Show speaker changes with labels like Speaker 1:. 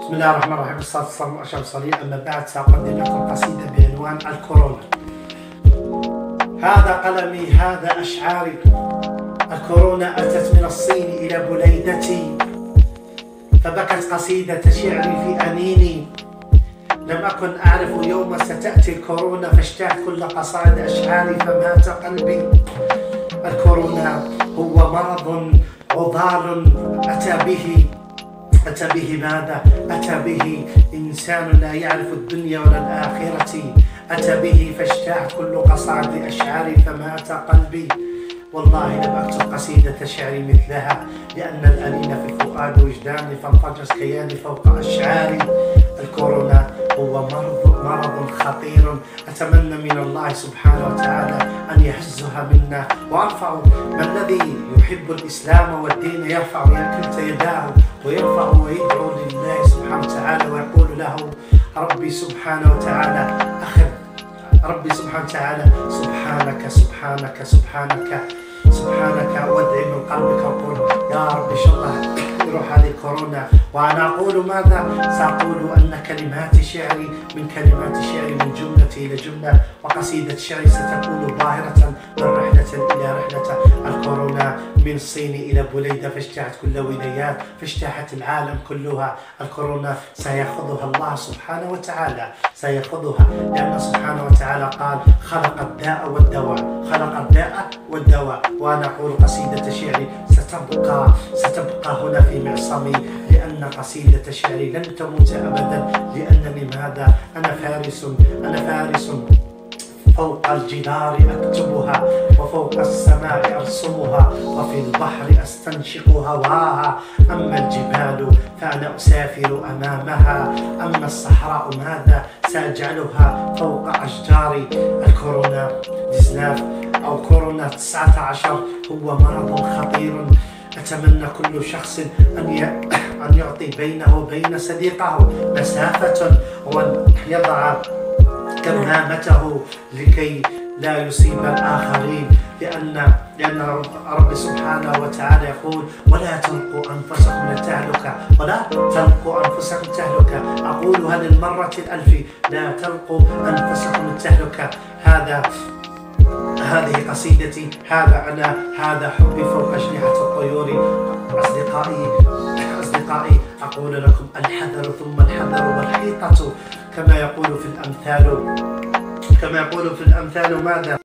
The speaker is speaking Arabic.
Speaker 1: بسم الله الرحمن الرحيم، والصلاة والسلام على أشرف المرسلين. أما بعد، سأقدم لكم قصيدة بعنوان الكورونا. هذا قلمي، هذا أشعاري. الكورونا أتت من الصين إلى بليدتي، فبكت قصيدة شعري في أنيني. لم أكن أعرف يوم ستأتي الكورونا، فاشتهت كل قصائد أشعاري فمات قلبي. الكورونا هو مرض عضال أتى به ماذا؟ أتى به إنسان لا يعرف الدنيا ولا الآخرة. أتى به فاشتاعت كل قصائد أشعاري فمات قلبي. والله لم أكتب قصيدة شعري مثلها، لأن الأنين في الفؤاد وجداني، فانفجر كياني فوق أشعاري. الكورونا هو مرض خطير، أتمنى من الله سبحانه وتعالى أن يهزها منا وأرفع. ما الذي يحب الإسلام والدين يرفع كلتا يداه ويرفع ويدعو لله سبحانه وتعالى ويقول له ربي سبحانه وتعالى ربي سبحانه وتعالى سبحانك سبحانك سبحانك سبحانك، وادعي من قلبك وقول يا رب إن شاء الله يروح هذه الكورونا. وأنا أقول ماذا؟ سأقول أن كلمات شعري من جملة إلى جملة، وقصيدة شعري ستكون ظاهرة من رحلة إلى رحلة. الكورونا من الصين إلى بليدة، فاشتاحت كل ولايات، فاشتاحت العالم كلها. الكورونا سيأخذها الله سبحانه وتعالى، سيأخذها، لأن سبحانه وتعالى قال خلق الداء والدواء. وأنا أقول قصيدة شعري ستبقى هنا في معصمي، لأن قصيدة شعري لن تموت أبدا. لأنني ماذا؟ أنا فارس فوق الجدار أكتبها، وفوق السماء أرسمها، وفي البحر أستنشق هواها. أما الجبال فأنا أسافر أمامها، أما الصحراء ماذا؟ سأجعلها فوق أشجاري. الكورونا 19 أو كورونا 19 هو مرض خطير. أتمنى كل شخص أن يعطي بينه وبين صديقه مسافة، وأن يضع كمامته لكي لا يصيب الآخرين، لأن رب سبحانه وتعالى يقول ولا تلقوا أنفسكم تهلكة. أقولها للمرة الألف، لا تلقوا أنفسكم التهلكة. هذه قصيدتي، هذا أنا، هذا حبي فوق أجنحة الطيور. أصدقائي أقول لكم الحذر ثم الحذر والحيطة، كما يقول في الأمثال ماذا؟